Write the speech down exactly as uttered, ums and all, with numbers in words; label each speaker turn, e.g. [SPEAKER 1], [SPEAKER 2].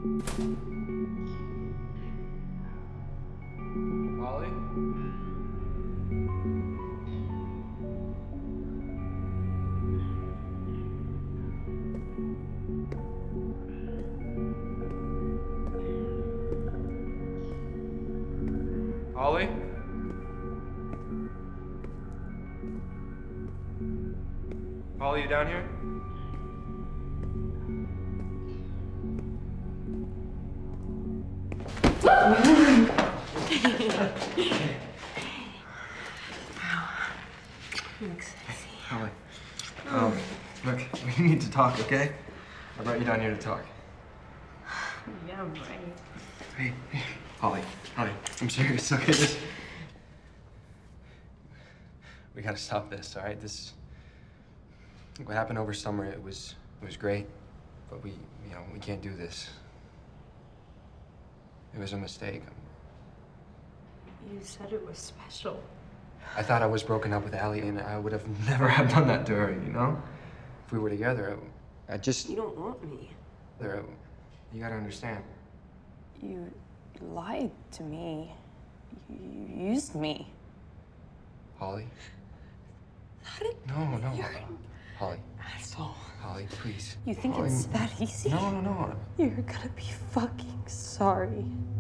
[SPEAKER 1] Holly? Holly? Holly, you down here?
[SPEAKER 2] Wow. Looks sexy.
[SPEAKER 1] Holly. Um, look, we need to talk, okay? I brought you down here to talk.
[SPEAKER 2] Yeah, right.
[SPEAKER 1] Hey, hey, Holly, Holly, I'm serious, okay? This... We gotta stop this, all right? This... What happened over summer, it was, it was great, but we, you know, we can't do this. It was a mistake.
[SPEAKER 2] You said it was special.
[SPEAKER 1] I thought I was broken up with Allie, and I would have never have done that to her, you know? If we were together, I, I just...
[SPEAKER 2] You don't want me.
[SPEAKER 1] There, you gotta understand.
[SPEAKER 2] You lied to me. You used me.
[SPEAKER 1] Holly?
[SPEAKER 2] How did...
[SPEAKER 1] No, no.
[SPEAKER 2] You're
[SPEAKER 1] Holly.
[SPEAKER 2] asshole.
[SPEAKER 1] Holly, please.
[SPEAKER 2] You think
[SPEAKER 1] Holly.
[SPEAKER 2] it's that easy?
[SPEAKER 1] No, no, no.
[SPEAKER 2] You're gonna be fucking sorry.